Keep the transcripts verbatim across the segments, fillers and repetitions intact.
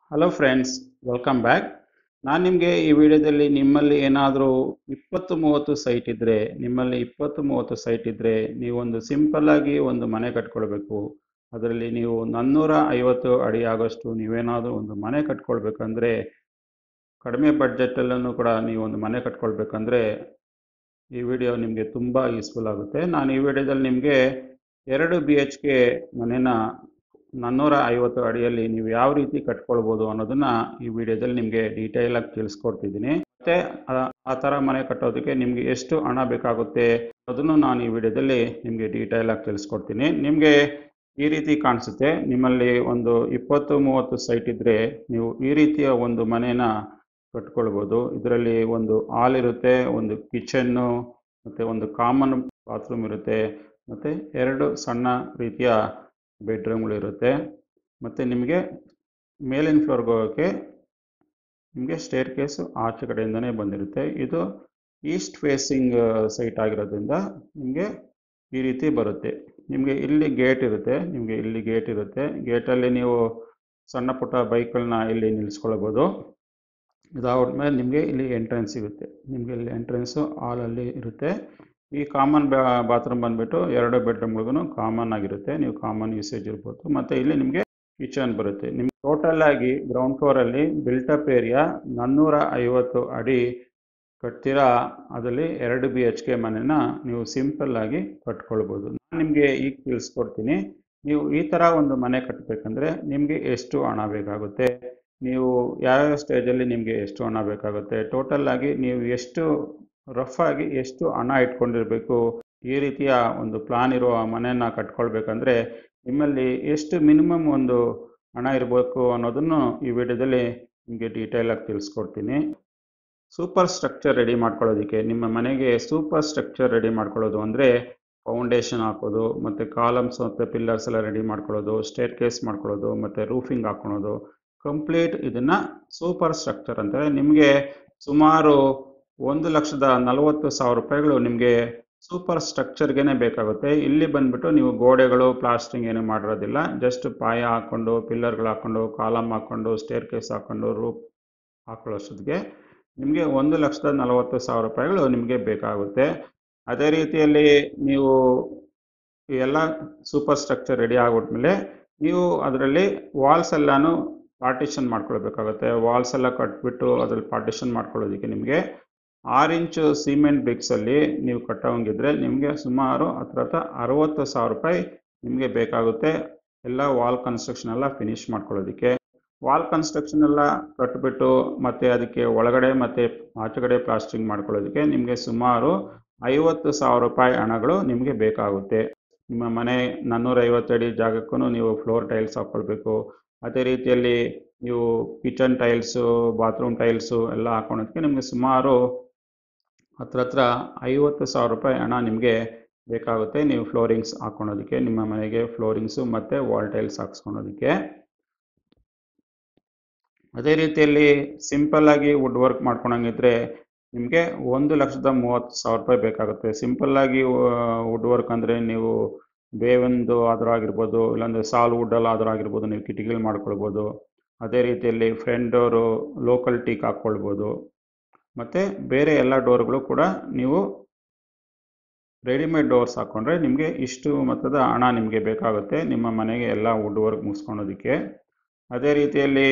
Hello friends, welcome back. ನಾನು ನಿಮಗೆ ಈ ವಿಡಿಯೋದಲ್ಲಿ ನಿಮ್ಮಲ್ಲಿ ಏನಾದರೂ ಇಪ್ಪತ್ತು ಮೂವತ್ತು ಸೈಟ್ ಇದ್ದರೆ ನಿಮ್ಮಲ್ಲಿ ಇಪ್ಪತ್ತು ಮೂವತ್ತು ಸೈಟ್ ಇದ್ದರೆ ನೀವೊಂದು ಸಿಂಪಲ್ಲಾಗಿ ಒಂದು ಮನೆ ಕಟ್ಕೊಳ್ಬೇಕು. ಅದರಲ್ಲಿ ನೀವು ನಾನ್ನೂರ ಐವತ್ತು ಅಡಿ ಆಗೋಷ್ಟು ನೀವೇನಾದರೂ ಒಂದು ಮನೆ ಕಟ್ಕೊಳ್ಬೇಕಂದ್ರೆ, ಕಡಿಮೆ ಬಡ್ಜೆಟಲ್ಲೂ ಕೂಡ ನೀವು ಒಂದು ಮನೆ ಕಟ್ಕೊಳ್ಬೇಕಂದ್ರೆ ಈ ವಿಡಿಯೋ ನಿಮಗೆ ತುಂಬ ಯೂಸ್ಫುಲ್ ಆಗುತ್ತೆ. ನಾನು ಈ ವಿಡಿಯೋದಲ್ಲಿ ನಿಮಗೆ ಎರಡು ಬಿ ಎಚ್ ಕೆ ಮನೆನ ನಾನ್ನೂರ ಐವತ್ತು ಅಡಿಯಲ್ಲಿ ನೀವು ಯಾವ ರೀತಿ ಕಟ್ಕೊಳ್ಬೋದು ಅನ್ನೋದನ್ನು ಈ ವಿಡಿಯೋದಲ್ಲಿ ನಿಮಗೆ ಡೀಟೇಲಾಗಿ ತಿಳಿಸ್ಕೊಡ್ತಿದ್ದೀನಿ. ಮತ್ತು ಆ ಥರ ಮನೆ ಕಟ್ಟೋದಕ್ಕೆ ನಿಮಗೆ ಎಷ್ಟು ಹಣ ಬೇಕಾಗುತ್ತೆ ಅದನ್ನು ನಾನು ಈ ವಿಡಿಯೋದಲ್ಲಿ ನಿಮಗೆ ಡೀಟೇಲಾಗಿ ತಿಳಿಸ್ಕೊಡ್ತೀನಿ. ನಿಮಗೆ ಈ ರೀತಿ ಕಾಣಿಸುತ್ತೆ. ನಿಮ್ಮಲ್ಲಿ ಒಂದು ಇಪ್ಪತ್ತು ಮೂವತ್ತು ಸೈಟ್ ಇದ್ದರೆ ನೀವು ಈ ರೀತಿಯ ಒಂದು ಮನೇನ ಕಟ್ಕೊಳ್ಬೋದು. ಇದರಲ್ಲಿ ಒಂದು ಹಾಲ್ ಇರುತ್ತೆ, ಒಂದು ಕಿಚನ್ನು ಮತ್ತು ಒಂದು ಕಾಮನ್ ಬಾತ್ರೂಮ್ ಇರುತ್ತೆ, ಮತ್ತು ಎರಡು ಸಣ್ಣ ರೀತಿಯ ಬೆಡ್ರೂಮ್ಗಳಿರುತ್ತೆ. ಮತ್ತು ನಿಮಗೆ ಮೇಲಿನ ಫ್ಲೋರ್ಗೆ ಹೋಗೋಕ್ಕೆ ನಿಮಗೆ ಸ್ಟೇರ್ ಕೇಸು ಆಚೆ ಕಡೆಯಿಂದನೇ ಬಂದಿರುತ್ತೆ. ಇದು ಈಸ್ಟ್ ಫೇಸಿಂಗ್ ಸೈಟ್ ಆಗಿರೋದ್ರಿಂದ ನಿಮಗೆ ಈ ರೀತಿ ಬರುತ್ತೆ. ನಿಮಗೆ ಇಲ್ಲಿ ಗೇಟ್ ಇರುತ್ತೆ, ನಿಮಗೆ ಇಲ್ಲಿ ಗೇಟ್ ಇರುತ್ತೆ. ಗೇಟಲ್ಲಿ ನೀವು ಸಣ್ಣ ಪುಟ್ಟ ಬೈಕ್ಗಳನ್ನ ಇಲ್ಲಿ ನಿಲ್ಲಿಸ್ಕೊಳ್ಬೋದು. ಇದಾದ್ಮೇಲೆ ನಿಮಗೆ ಇಲ್ಲಿ ಎಂಟ್ರೆನ್ಸ್ ಸಿಗುತ್ತೆ. ನಿಮಗೆ ಇಲ್ಲಿ ಎಂಟ್ರೆನ್ಸು ಹಾಲಲ್ಲಿ ಇರುತ್ತೆ. ಈ ಕಾಮನ್ ಬಾ ಬಾತ್ರೂಮ್ ಬಂದುಬಿಟ್ಟು ಎರಡು ಬೆಡ್ರೂಮ್ಗಳಿಗೂ ಕಾಮನ್ ಆಗಿರುತ್ತೆ, ನೀವು ಕಾಮನ್ ಯೂಸೇಜ್ ಇರ್ಬೋದು. ಮತ್ತು ಇಲ್ಲಿ ನಿಮಗೆ ಕಿಚನ್ ಬರುತ್ತೆ. ನಿಮ್ಗೆ ಟೋಟಲಾಗಿ ಗ್ರೌಂಡ್ ಫ್ಲೋರಲ್ಲಿ ಬಿಲ್ಟಪ್ ಏರಿಯಾ ನಾನ್ನೂರ ಐವತ್ತು ಅಡಿ ಕಟ್ತೀರಾ. ಅದರಲ್ಲಿ ಎರಡು ಬಿ ಎಚ್ ಕೆ ಮನೆನ ನೀವು ಸಿಂಪಲ್ಲಾಗಿ ಕಟ್ಕೊಳ್ಬೋದು. ನಾನು ನಿಮಗೆ ಈಗ ತಿಳಿಸ್ಕೊಡ್ತೀನಿ, ನೀವು ಈ ಥರ ಒಂದು ಮನೆ ಕಟ್ಟಬೇಕಂದ್ರೆ ನಿಮಗೆ ಎಷ್ಟು ಹಣ ಬೇಕಾಗುತ್ತೆ, ನೀವು ಯಾವ್ಯಾವ ಸ್ಟೇಜಲ್ಲಿ ನಿಮಗೆ ಎಷ್ಟು ಹಣ ಬೇಕಾಗುತ್ತೆ, ಟೋಟಲ್ಲಾಗಿ ನೀವು ಎಷ್ಟು ರಫ್ ಆಗಿ ಎಷ್ಟು ಹಣ ಇಟ್ಕೊಂಡಿರಬೇಕು, ಈ ರೀತಿಯ ಒಂದು ಪ್ಲಾನ್ ಇರುವ ಮನೆಯನ್ನು ಕಟ್ಕೊಳ್ಬೇಕಂದ್ರೆ ನಿಮ್ಮಲ್ಲಿ ಎಷ್ಟು ಮಿನಿಮಮ್ ಒಂದು ಹಣ ಇರಬೇಕು ಅನ್ನೋದನ್ನು ಈ ವಿಡಿಯೋದಲ್ಲಿ ನಿಮಗೆ ಡೀಟೇಲಾಗಿ ತಿಳಿಸ್ಕೊಡ್ತೀನಿ. ಸೂಪರ್ ಸ್ಟ್ರಕ್ಚರ್ ರೆಡಿ ಮಾಡ್ಕೊಳ್ಳೋದಕ್ಕೆ, ನಿಮ್ಮ ಮನೆಗೆ ಸೂಪರ್ ಸ್ಟ್ರಕ್ಚರ್ ರೆಡಿ ಮಾಡ್ಕೊಳ್ಳೋದು ಅಂದರೆ ಫೌಂಡೇಶನ್ ಹಾಕೋದು, ಮತ್ತು ಕಾಲಮ್ಸ್ ಮತ್ತು ಪಿಲ್ಲರ್ಸ್ ಎಲ್ಲ ರೆಡಿ ಮಾಡ್ಕೊಳ್ಳೋದು, ಸ್ಟೇರ್ ಕೇಸ್ ಮಾಡ್ಕೊಳ್ಳೋದು, ಮತ್ತು ರೂಫಿಂಗ್ ಹಾಕ್ಕೊಳ್ಳೋದು, ಕಂಪ್ಲೀಟ್ ಇದನ್ನು ಸೂಪರ್ ಸ್ಟ್ರಕ್ಚರ್ ಅಂತಾರೆ. ನಿಮಗೆ ಸುಮಾರು ಒಂದು ಲಕ್ಷದ ನಲವತ್ತು ಸಾವಿರ ರೂಪಾಯಿಗಳು ನಿಮಗೆ ಸೂಪರ್ ಸ್ಟ್ರಕ್ಚರ್ಗೆ ಬೇಕಾಗುತ್ತೆ. ಇಲ್ಲಿ ಬಂದುಬಿಟ್ಟು ನೀವು ಗೋಡೆಗಳು ಪ್ಲಾಸ್ಟ್ರಿಂಗ್ ಏನು ಮಾಡಿರೋದಿಲ್ಲ, ಜಸ್ಟ್ ಪಾಯ ಹಾಕ್ಕೊಂಡು ಪಿಲ್ಲರ್ಗಳು ಹಾಕ್ಕೊಂಡು ಕಾಲಮ್ ಹಾಕ್ಕೊಂಡು ಸ್ಟೇರ್ ಕೇಸ್ ಹಾಕ್ಕೊಂಡು ರೂಫ್ ಹಾಕೊಳ್ಳೋಷ್ಟೊತ್ತಿಗೆ ನಿಮಗೆ ಒಂದು ಲಕ್ಷದ ನಲವತ್ತು ಸಾವಿರ ರೂಪಾಯಿಗಳು ನಿಮಗೆ ಬೇಕಾಗುತ್ತೆ. ಅದೇ ರೀತಿಯಲ್ಲಿ ನೀವು ಎಲ್ಲ ಸೂಪರ್ ಸ್ಟ್ರಕ್ಚರ್ ರೆಡಿ ಆಗಿಬಿಟ್ಮೇಲೆ ನೀವು ಅದರಲ್ಲಿ ವಾಲ್ಸ್ ಎಲ್ಲನೂ ಪಾರ್ಟಿಷನ್ ಮಾಡ್ಕೊಳ್ಬೇಕಾಗುತ್ತೆ. ವಾಲ್ಸ್ ಎಲ್ಲ ಕಟ್ಬಿಟ್ಟು ಅದರಲ್ಲಿ ಪಾರ್ಟಿಷನ್ ಮಾಡ್ಕೊಳ್ಳೋದಕ್ಕೆ ನಿಮಗೆ ಆರು ಇಂಚು ಸಿಮೆಂಟ್ ಬ್ರಿಕ್ಸಲ್ಲಿ ನೀವು ಕಟ್ಟೋಂಗಿದ್ರೆ ನಿಮಗೆ ಸುಮಾರು ಹತ್ರ ಹತ್ರ ಅರವತ್ತು ಸಾವಿರ ರೂಪಾಯಿ ನಿಮಗೆ ಬೇಕಾಗುತ್ತೆ ಎಲ್ಲ ವಾಲ್ ಕನ್ಸ್ಟ್ರಕ್ಷನ್ ಎಲ್ಲ ಫಿನಿಶ್ ಮಾಡ್ಕೊಳ್ಳೋದಕ್ಕೆ. ವಾಲ್ ಕನ್ಸ್ಟ್ರಕ್ಷನ್ ಎಲ್ಲ ಕಟ್ಬಿಟ್ಟು ಮತ್ತು ಅದಕ್ಕೆ ಒಳಗಡೆ ಮತ್ತು ಆಚೆಗಡೆ ಪ್ಲಾಸ್ಟ್ರಿಂಗ್ ಮಾಡ್ಕೊಳ್ಳೋದಕ್ಕೆ ನಿಮಗೆ ಸುಮಾರು ಐವತ್ತು ಸಾವಿರ ರೂಪಾಯಿ ಹಣಗಳು ನಿಮಗೆ ಬೇಕಾಗುತ್ತೆ. ನಿಮ್ಮ ಮನೆ ನಾನ್ನೂರೈವತ್ತು ಅಡಿ ಜಾಗಕ್ಕೂ ನೀವು ಫ್ಲೋರ್ ಟೈಲ್ಸ್ ಹಾಕ್ಕೊಳ್ಬೇಕು. ಅದೇ ರೀತಿಯಲ್ಲಿ ನೀವು ಕಿಚನ್ ಟೈಲ್ಸು ಬಾತ್ರೂಮ್ ಟೈಲ್ಸು ಎಲ್ಲ ಹಾಕೊಳ್ಳೋದಕ್ಕೆ ನಿಮಗೆ ಸುಮಾರು ಹತ್ರ ಹತ್ರ ಐವತ್ತು ಸಾವಿರ ರೂಪಾಯಿ ಹಣ ನಿಮಗೆ ಬೇಕಾಗುತ್ತೆ. ನೀವು ಫ್ಲೋರಿಂಗ್ಸ್ ಹಾಕ್ಕೊಳೋದಕ್ಕೆ, ನಿಮ್ಮ ಮನೆಗೆ ಫ್ಲೋರಿಂಗ್ಸು ಮತ್ತು ವಾಲ್ ಟೈಲ್ಸ್ ಹಾಕ್ಸ್ಕೊಳೋದಕ್ಕೆ. ಅದೇ ರೀತಿಯಲ್ಲಿ ಸಿಂಪಲ್ಲಾಗಿ ವುಡ್ ವರ್ಕ್ ಮಾಡ್ಕೊಳಂಗಿದ್ರೆ ನಿಮಗೆ ಒಂದು ಲಕ್ಷದ ಮೂವತ್ತು ಸಾವಿರ ರೂಪಾಯಿ ಬೇಕಾಗುತ್ತೆ. ಸಿಂಪಲ್ಲಾಗಿ ವುಡ್ ವರ್ಕ್ ಅಂದರೆ ನೀವು ಬೇವೊಂದು ಆದರೂ ಆಗಿರ್ಬೋದು, ಇಲ್ಲಾಂದರೆ ಸಾಲ್ ವುಡ್ಡಲ್ಲಿ ಆದರೂ ಆಗಿರ್ಬೋದು, ನೀವು ಕಿಟಕಿಗಳು ಮಾಡ್ಕೊಳ್ಬೋದು. ಅದೇ ರೀತಿಯಲ್ಲಿ ಫ್ರಂಟ್ ಡೋರು ಲೋಕಲ್ ಟೀಕ್ ಹಾಕ್ಕೊಳ್ಬೋದು. ಮತ್ತು ಬೇರೆ ಎಲ್ಲ ಡೋರ್ಗಳು ಕೂಡ ನೀವು ರೆಡಿಮೇಡ್ ಡೋರ್ಸ್ ಹಾಕ್ಕೊಂಡ್ರೆ ನಿಮಗೆ ಇಷ್ಟು ಮೊತ್ತದ ಹಣ ನಿಮಗೆ ಬೇಕಾಗುತ್ತೆ ನಿಮ್ಮ ಮನೆಗೆ ಎಲ್ಲ ವುಡ್ ವರ್ಕ್ ಮುಗಿಸ್ಕೊಳೋದಕ್ಕೆ. ಅದೇ ರೀತಿಯಲ್ಲಿ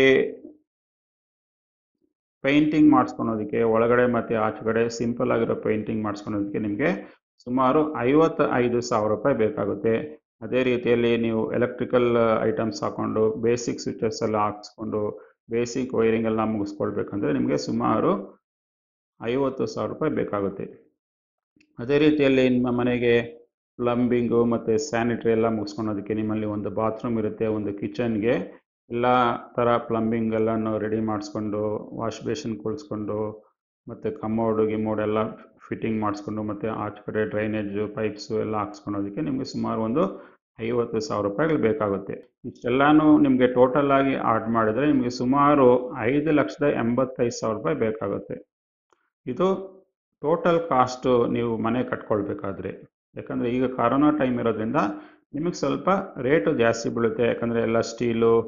ಪೇಂಟಿಂಗ್ ಮಾಡಿಸ್ಕೊಳೋದಕ್ಕೆ, ಒಳಗಡೆ ಮತ್ತು ಆಚೆಗಡೆ ಸಿಂಪಲ್ ಆಗಿರೋ ಪೇಂಟಿಂಗ್ ಮಾಡಿಸ್ಕೊಳೋದಕ್ಕೆ ನಿಮಗೆ ಸುಮಾರು ಐವತ್ತ ಐದು ಸಾವಿರ ರೂಪಾಯಿ ಬೇಕಾಗುತ್ತೆ. ಅದೇ ರೀತಿಯಲ್ಲಿ ನೀವು ಎಲೆಕ್ಟ್ರಿಕಲ್ ಐಟಮ್ಸ್ ಹಾಕ್ಕೊಂಡು ಬೇಸಿಕ್ ಸ್ವಿಚಸ್ ಎಲ್ಲ ಹಾಕ್ಸ್ಕೊಂಡು ಬೇಸಿಕ್ ವೈರಿಂಗ್ ಎಲ್ಲ ಮುಗಿಸ್ಕೊಳ್ಬೇಕಂದ್ರೆ ನಿಮಗೆ ಸುಮಾರು ಐವತ್ತು ಸಾವಿರ ರೂಪಾಯಿ ಬೇಕಾಗುತ್ತೆ. ಅದೇ ರೀತಿಯಲ್ಲಿ ನಿಮ್ಮ ಮನೆಗೆ ಪ್ಲಂಬಿಂಗು ಮತ್ತು ಸ್ಯಾನಿಟ್ರಿ ಎಲ್ಲ ಮುಗಿಸ್ಕೊಳೋದಕ್ಕೆ ನಿಮ್ಮಲ್ಲಿ ಒಂದು ಬಾತ್ರೂಮ್ ಇರುತ್ತೆ, ಒಂದು ಕಿಚನ್ಗೆ ಎಲ್ಲ ಥರ ಪ್ಲಂಬಿಂಗ್ ಎಲ್ಲನೂ ರೆಡಿ ಮಾಡಿಸ್ಕೊಂಡು ವಾಶ್ ಬೇಸಿನ್ ಕೊಳಿಸ್ಕೊಂಡು ಮತ್ತು ಕಮೋಡು ಗಿಮೋಡ್ ಎಲ್ಲ ಫಿಟ್ಟಿಂಗ್ ಮಾಡಿಸ್ಕೊಂಡು ಮತ್ತು ಆಚೆ ಕಡೆ ಡ್ರೈನೇಜು ಪೈಪ್ಸು ಎಲ್ಲ ಹಾಕ್ಸ್ಕೊಳೋದಕ್ಕೆ ನಿಮಗೆ ಸುಮಾರು ಒಂದು ಐವತ್ತು ಸಾವಿರ ರೂಪಾಯಿಗಳು ಬೇಕಾಗುತ್ತೆ. ಇಷ್ಟೆಲ್ಲನೂ ನಿಮಗೆ ಟೋಟಲಾಗಿ ಆಡ್ ಮಾಡಿದರೆ ನಿಮಗೆ ಸುಮಾರು ಐದು ಲಕ್ಷದ ಎಂಬತ್ತೈದು ಸಾವಿರ ರೂಪಾಯಿ ಬೇಕಾಗುತ್ತೆ. ಇದು ಟೋಟಲ್ ಕಾಸ್ಟು ನೀವು ಮನೆ ಕಟ್ಕೊಳ್ಬೇಕಾದ್ರೆ. ಯಾಕಂದರೆ ಈಗ ಕರೋನಾ ಟೈಮ್ ಇರೋದ್ರಿಂದ ನಿಮಗೆ ಸ್ವಲ್ಪ ರೇಟು ಜಾಸ್ತಿ ಬೀಳುತ್ತೆ. ಯಾಕಂದರೆ ಎಲ್ಲ ಸ್ಟೀಲು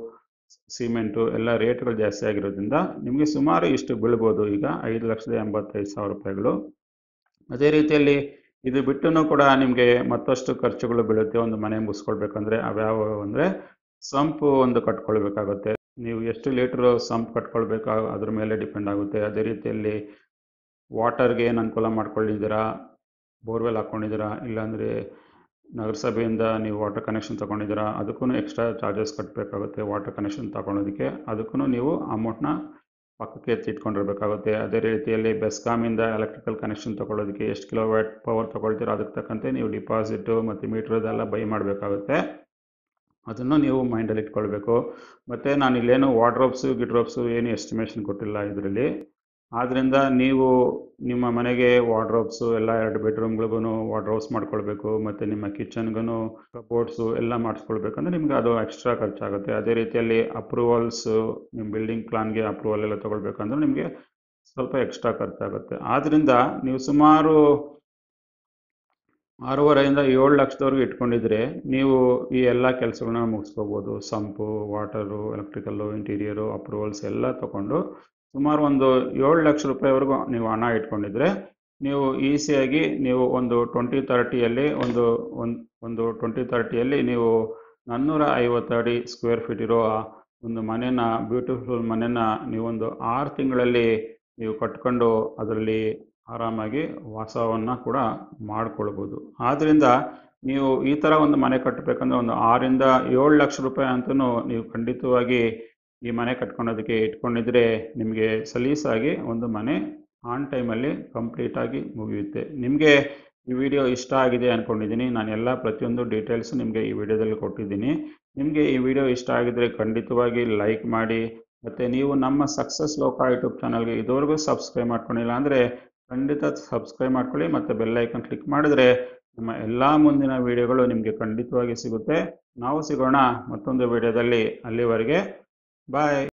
ಸಿಮೆಂಟು ಎಲ್ಲ ರೇಟ್ಗಳು ಜಾಸ್ತಿ ಆಗಿರೋದ್ರಿಂದ ನಿಮಗೆ ಸುಮಾರು ಇಷ್ಟು ಬೀಳ್ಬೋದು. ಈಗ ಐದು ಲಕ್ಷದ ಎಂಬತ್ತೈದು ಸಾವಿರ ರೂಪಾಯಿಗಳು. ಅದೇ ರೀತಿಯಲ್ಲಿ ಇದು ಬಿಟ್ಟು ಕೂಡ ನಿಮಗೆ ಮತ್ತಷ್ಟು ಖರ್ಚುಗಳು ಬೀಳುತ್ತೆ. ಒಂದು ಮನೆ ಮುಗಿಸ್ಕೊಳ್ಬೇಕಂದ್ರೆ ಅವ್ಯಾವ ಅಂದರೆ ಸಂಪು ಒಂದು ಕಟ್ಕೊಳ್ಬೇಕಾಗುತ್ತೆ. ನೀವು ಎಷ್ಟು ಲೀಟ್ರು ಸಂಪ್ ಕಟ್ಕೊಳ್ಬೇಕು ಅದ್ರ ಮೇಲೆ ಡಿಪೆಂಡ್ ಆಗುತ್ತೆ. ಅದೇ ರೀತಿಯಲ್ಲಿ ವಾಟರ್ಗೆ ಏನು ಅನುಕೂಲ ಮಾಡ್ಕೊಂಡಿದ್ದೀರಾ, ಬೋರ್ವೆಲ್ ಹಾಕ್ಕೊಂಡಿದ್ದೀರಾ, ಇಲ್ಲಾಂದರೆ ನಗರಸಭೆಯಿಂದ ನೀವು ವಾಟರ್ ಕನೆಕ್ಷನ್ ತೊಗೊಂಡಿದ್ದೀರಾ, ಅದಕ್ಕೂ ಎಕ್ಸ್ಟ್ರಾ ಚಾರ್ಜಸ್ ಕಟ್ಟಬೇಕಾಗುತ್ತೆ. ವಾಟರ್ ಕನೆಕ್ಷನ್ ತಗೊಳೋದಕ್ಕೆ ಅದಕ್ಕೂ ನೀವು ಅಮೌಂಟ್ನ ಪಕ್ಕಕ್ಕೆ ಎತ್ತಿಟ್ಕೊಂಡಿರ್ಬೇಕಾಗುತ್ತೆ. ಅದೇ ರೀತಿಯಲ್ಲಿ ಬೆಸ್ಕಾಮಿಂದ ಎಲೆಕ್ಟ್ರಿಕಲ್ ಕನೆಕ್ಷನ್ ತೊಗೊಳೋದಕ್ಕೆ ಎಷ್ಟು ಕಿಲೋವ್ಯಾಟ್ ಪವರ್ ತೊಗೊಳ್ತೀರೋ ಅದಕ್ಕೆ ತಕ್ಕಂತೆ ನೀವು ಡಿಪಾಸಿಟು ಮತ್ತು ಮೀಟ್ರದೆಲ್ಲ ಬೈ ಮಾಡಬೇಕಾಗುತ್ತೆ. ಅದನ್ನು ನೀವು ಮೈಂಡಲ್ಲಿ ಇಟ್ಕೊಳ್ಬೇಕು. ಮತ್ತು ನಾನು ಇಲ್ಲೇನು ವಾರ್ಡ್ರೋಬ್ಸು ಗಿಡ್ರೋಬ್ಸು ಏನು ಎಸ್ಟಿಮೇಷನ್ ಕೊಟ್ಟಿಲ್ಲ ಇದರಲ್ಲಿ. ಆದ್ದರಿಂದ ನೀವು ನಿಮ್ಮ ಮನೆಗೆ ವಾರ್ಡ್ರೋಬ್ಸು ಎಲ್ಲ ಎರಡು ಬೆಡ್ರೂಮ್ಗಳಿಗೂ ವಾರ್ಡ್ರೋಬ್ಸ್ ಮಾಡ್ಕೊಳ್ಬೇಕು, ಮತ್ತು ನಿಮ್ಮ ಕಿಚನ್ಗೂ ಕಬೋರ್ಡ್ಸು ಎಲ್ಲ ಮಾಡಿಸ್ಕೊಳ್ಬೇಕಂದ್ರೆ ನಿಮ್ಗೆ ಅದು ಎಕ್ಸ್ಟ್ರಾ ಖರ್ಚಾಗುತ್ತೆ. ಅದೇ ರೀತಿಯಲ್ಲಿ ಅಪ್ರೂವಲ್ಸು, ನಿಮ್ಮ ಬಿಲ್ಡಿಂಗ್ ಪ್ಲಾನ್ಗೆ ಅಪ್ರೂವಲ್ ಎಲ್ಲ ತೊಗೊಳ್ಬೇಕಂದ್ರೆ ನಿಮಗೆ ಸ್ವಲ್ಪ ಎಕ್ಸ್ಟ್ರಾ ಖರ್ಚಾಗುತ್ತೆ. ಆದ್ದರಿಂದ ನೀವು ಸುಮಾರು ಆರೂವರೆಯಿಂದ ಏಳು ಲಕ್ಷದವರೆಗೂ ಇಟ್ಕೊಂಡಿದ್ರೆ ನೀವು ಈ ಎಲ್ಲ ಕೆಲಸಗಳನ್ನ ಮುಗಿಸ್ಕೋಬೋದು. Sump, water, electrical, interior, approvals ಎಲ್ಲ ತೊಗೊಂಡು ಸುಮಾರು ಒಂದು ಏಳು ಲಕ್ಷ ರೂಪಾಯಿವರೆಗೂ ನೀವು ಹಣ ಇಟ್ಕೊಂಡಿದ್ರೆ ನೀವು ಈಸಿಯಾಗಿ ನೀವು ಒಂದು ಟ್ವೆಂಟಿ ತರ್ಟಿಯಲ್ಲಿ ಒಂದು ಒಂದು ಒಂದು ಟ್ವೆಂಟಿ ತರ್ಟಿಯಲ್ಲಿ ನೀವು ನಾನ್ನೂರ ಐವತ್ತು ಅಡಿ ಸ್ಕ್ವೇರ್ ಫೀಟ್ ಇರೋ ಒಂದು ಮನೆನ, ಬ್ಯೂಟಿಫುಲ್ ಮನೆನ ನೀವೊಂದು ಆರು ತಿಂಗಳಲ್ಲಿ ನೀವು ಕಟ್ಕೊಂಡು ಅದರಲ್ಲಿ ಆರಾಮಾಗಿ ವಾಸವನ್ನು ಕೂಡ ಮಾಡ್ಕೊಳ್ಬೋದು. ಆದ್ದರಿಂದ ನೀವು ಈ ಥರ ಒಂದು ಮನೆ ಕಟ್ಟಬೇಕಂದ್ರೆ ಒಂದು ಆರರಿಂದ ಏಳು ಲಕ್ಷ ರೂಪಾಯಿ ಅಂತಲೂ ನೀವು ಖಂಡಿತವಾಗಿ ಈ ಮನೆ ಕಟ್ಕೊಳೋದಕ್ಕೆ ಇಟ್ಕೊಂಡಿದ್ರೆ ನಿಮಗೆ ಸಲೀಸಾಗಿ ಒಂದು ಮನೆ ಆನ್ ಟೈಮಲ್ಲಿ ಕಂಪ್ಲೀಟಾಗಿ ಮುಗಿಯುತ್ತೆ. ನಿಮಗೆ ಈ ವಿಡಿಯೋ ಇಷ್ಟ ಆಗಿದೆ ಅಂದ್ಕೊಂಡಿದ್ದೀನಿ. ನಾನು ಎಲ್ಲ ಪ್ರತಿಯೊಂದು ಡೀಟೇಲ್ಸು ನಿಮಗೆ ಈ ವಿಡಿಯೋದಲ್ಲಿ ಕೊಟ್ಟಿದ್ದೀನಿ. ನಿಮಗೆ ಈ ವಿಡಿಯೋ ಇಷ್ಟ ಆಗಿದರೆ ಖಂಡಿತವಾಗಿ ಲೈಕ್ ಮಾಡಿ, ಮತ್ತು ನೀವು ನಮ್ಮ ಸಕ್ಸಸ್ ಲೋಕ ಯೂಟ್ಯೂಬ್ ಚಾನಲ್ಗೆ ಇದುವರೆಗೂ ಸಬ್ಸ್ಕ್ರೈಬ್ ಮಾಡ್ಕೊಂಡಿಲ್ಲ ಅಂದರೆ ಖಂಡಿತ ಸಬ್ಸ್ಕ್ರೈಬ್ ಮಾಡ್ಕೊಳ್ಳಿ, ಮತ್ತು ಬೆಲ್ ಐಕನ್ ಕ್ಲಿಕ್ ಮಾಡಿದ್ರೆ ನಮ್ಮ ಎಲ್ಲ ಮುಂದಿನ ವಿಡಿಯೋಗಳು ನಿಮಗೆ ಖಂಡಿತವಾಗಿ ಸಿಗುತ್ತೆ. ನಾವು ಸಿಗೋಣ ಮತ್ತೊಂದು ವಿಡಿಯೋದಲ್ಲಿ. ಅಲ್ಲಿವರೆಗೆ ಬಾಯ್.